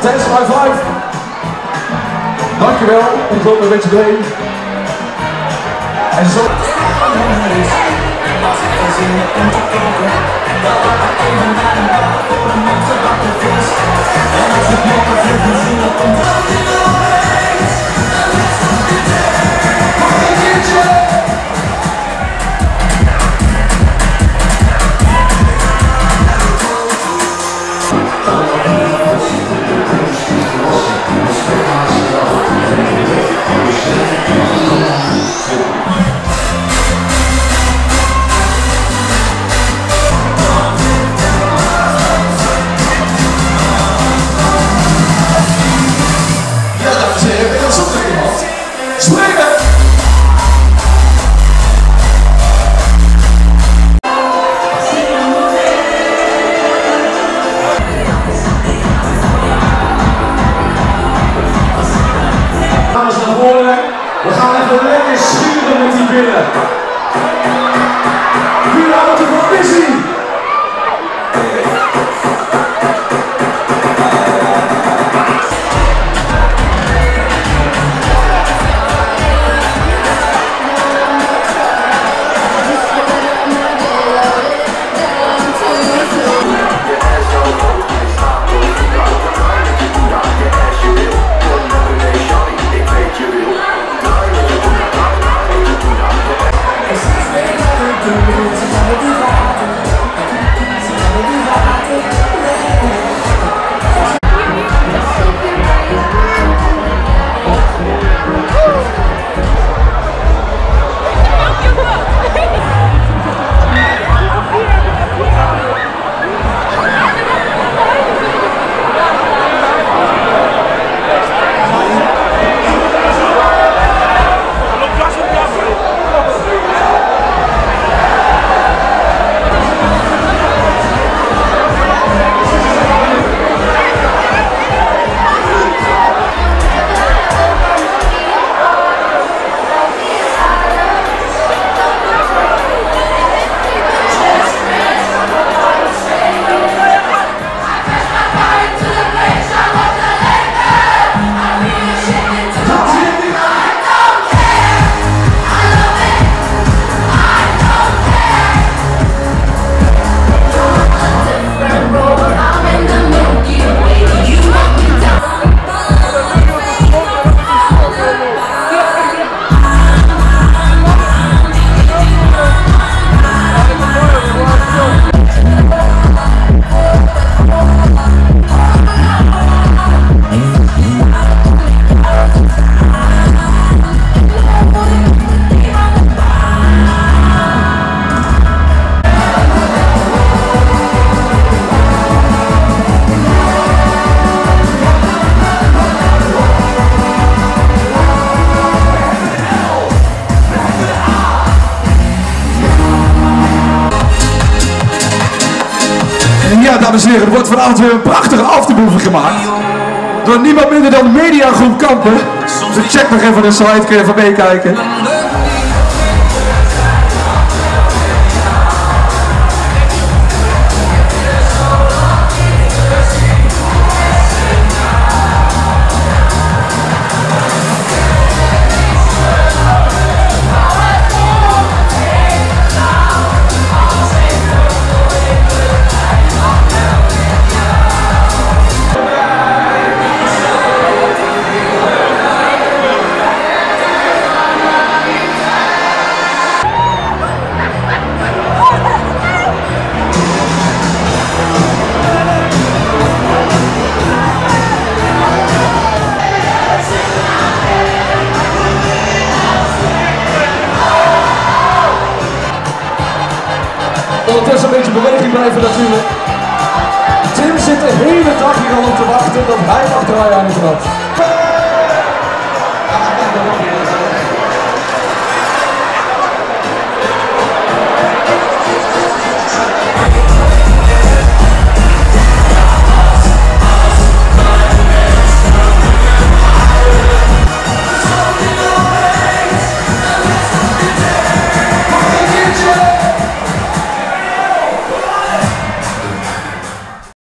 Test high five. Dankjewel, ik loop een beetje doorheen. En zo. We gaan even lekker schuren met die billen. Wie houdt er van visie? Ja, dames en heren, er wordt vanavond weer een prachtige aftermovie gemaakt. Door niemand minder dan Mediagroep Kampen. Dus check nog even de site, kun je even meekijken. Ondertussen een beetje beweging blijven natuurlijk. Tim zit de hele dag hier al op te wachten dat hij mag draaien aan het rad.